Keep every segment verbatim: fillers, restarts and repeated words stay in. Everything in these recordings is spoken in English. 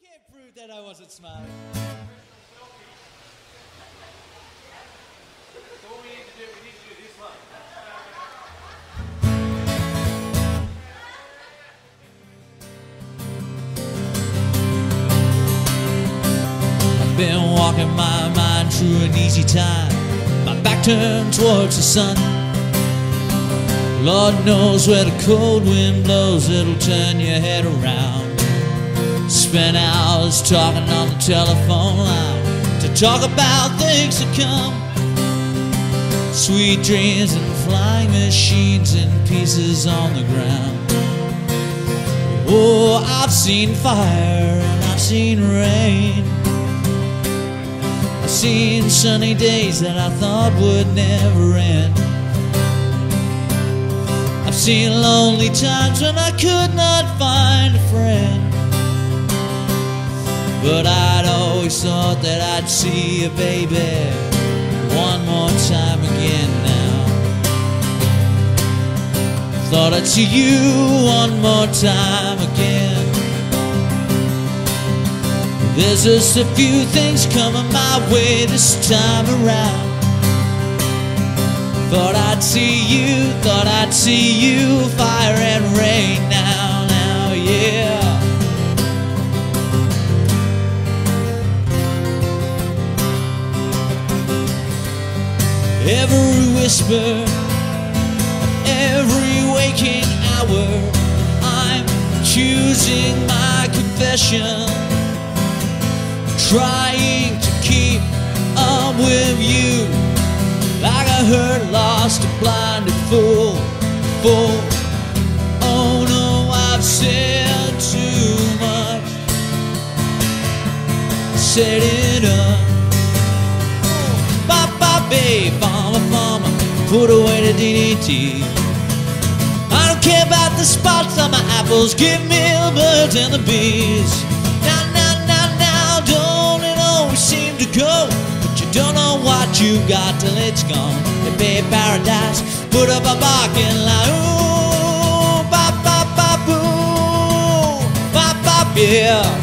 can't prove that I wasn't smiling. So what we need to do, we need to do this one. I've been walking my mind through an easy time, my back turned towards the sun. Lord knows where the cold wind blows, it'll turn your head around. Spent hours talking on the telephone line to talk about things to come. Sweet dreams and flying machines and pieces on the ground. Oh, I've seen fire and I've seen rain. I've seen sunny days that I thought would never end. I've seen lonely times when I could not find a friend. But I'd always thought that I'd see you, baby, one more time again now. Thought I'd see you one more time again. There's just a few things coming my way this time around. Thought I'd see you, thought I'd see you, fire and rain now, now, yeah. Every whisper, every waking hour, I'm choosing my confession, trying to keep up with you, like a hurt, lost, a blinded fool, fool. Oh no, I've said too much, said it up. Babe, farmer, farmer, put away the D D T. I don't care about the spots on my apples, give me the birds and the bees. Now, now, now, now, don't it always seem to go, but you don't know what you got till it's gone. They pay paradise, put up a barking line. Ooh, bop, bop, bop, ooh, bop, bop, yeah.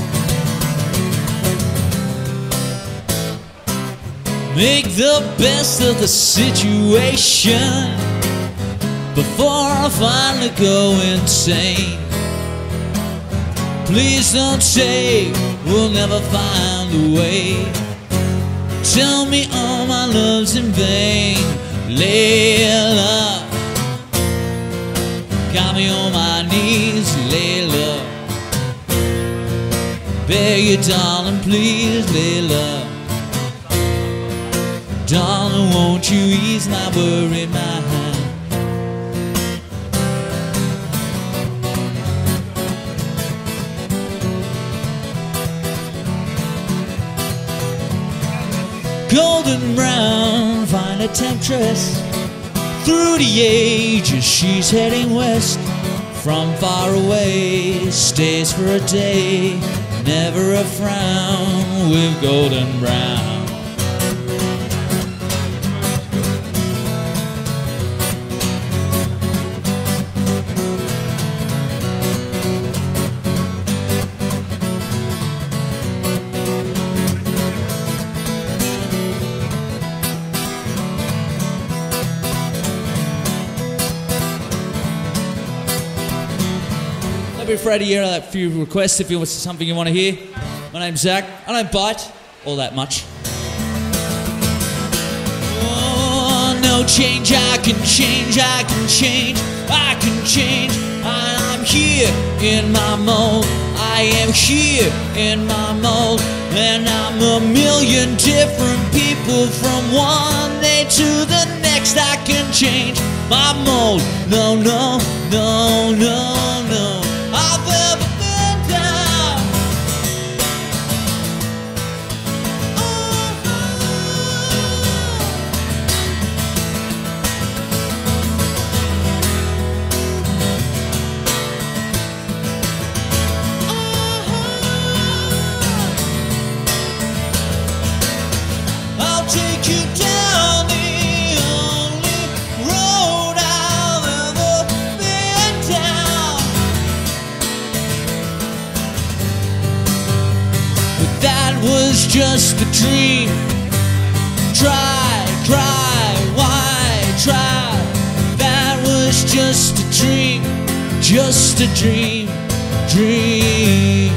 Make the best of the situation before I finally go insane. Please don't say we'll never find a way. Tell me all my love's in vain, Layla. Got me on my knees, Layla. Beg you, darling, please, Layla. Darling, won't you ease my worried mind? Golden brown, find a temptress. Through the ages, she's heading west. From far away, stays for a day. Never a frown with golden brown. Every Friday here, I have a few requests if you want something you want to hear. My name's Zach. I don't bite all that much. Oh, no change, I can change, I can change, I can change. I'm here in my mold. I am here in my mold. And I'm a million different people from one day to the next. I can change my mold. No, no, no, no, no. I've ever been down. Oh, oh, I'll take you down the only road I've ever been down. that was just a dream. Try, cry, why try? That was just a dream, just a dream, dream.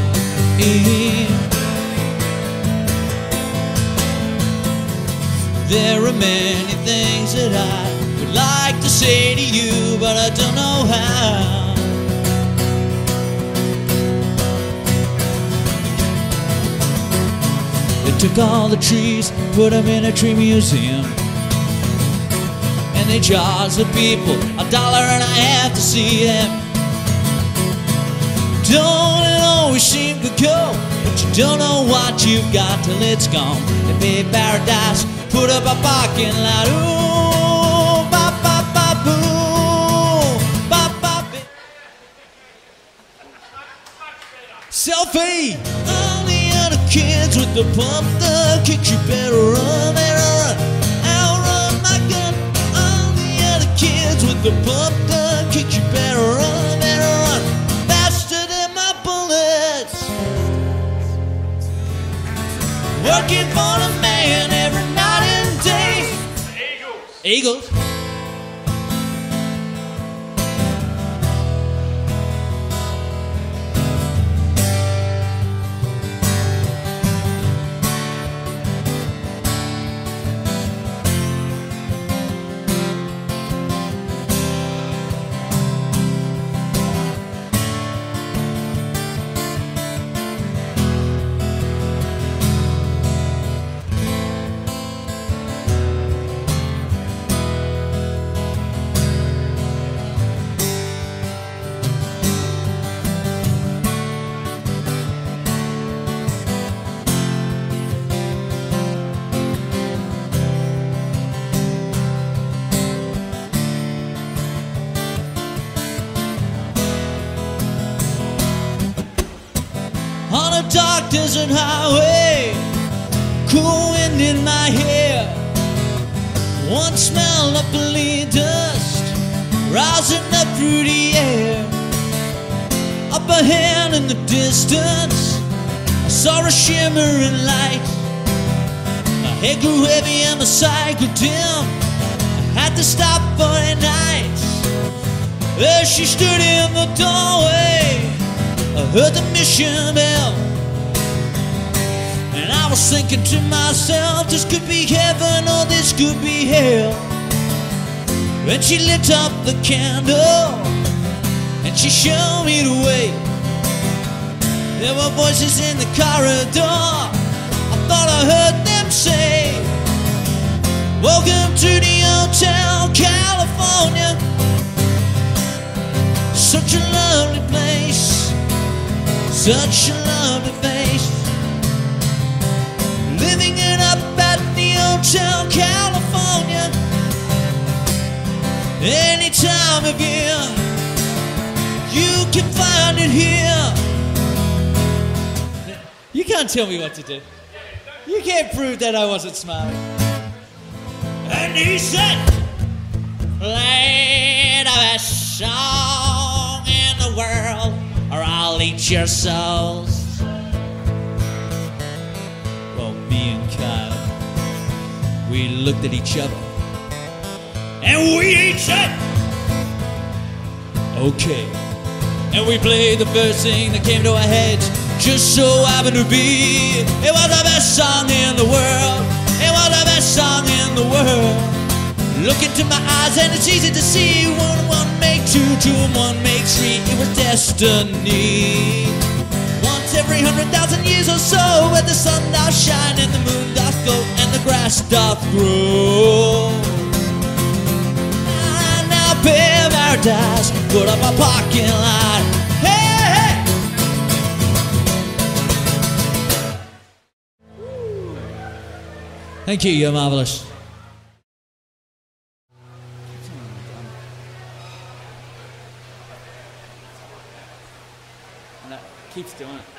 There are many things that I would like to say to you, but I don't know how. They took all the trees, put them in a tree museum, and they charged the people a dollar and a half to see them. Don't it always seem to go, but you don't know what you've got till it's gone. They made paradise, put up a parking lot. Ooh, ba ba ba boo, ba ba ba. Selfie. All the other kids with the pump, the kicks, you better run, better run. I'll run my gun. All the other kids with the pump, the kicks, you better run, better run. Faster than my bullets. Working for the man every night and day. Eagles. Eagles. On a dark desert highway, cool wind in my hair, one smell of bleed dust rising up through the air. Up ahead in the distance, I saw a shimmering light. My head grew heavy and my sight grew dim. I had to stop for a night. There she stood in the doorway, I heard the mission bell, and I was thinking to myself, this could be heaven or this could be hell. And she lit up the candle and she showed me the way. There were voices in the corridor, I thought I heard them say, welcome to the Hotel California. Such a lovely place, such a lovely face. Living it up at the Hotel California. Any time of year, you can find it here. You can't tell me what to do. You can't prove that I wasn't smiling. And he said, play the best song in the world, or I'll eat your souls. Well, me and Kyle, we looked at each other, and we each said, okay. And we played the first thing that came to our heads, just so happened to be, it was the best song in the world. It was the best song in the world. Look into my eyes and it's easy to see, one and one make two, two and one make three. It was destiny. Once every hundred thousand years or so, where the sun doth shine and the moon doth go and the grass doth grow. And now paradise put up a parking lot. Hey, hey. Thank you, you're marvelous. And that keeps doing it.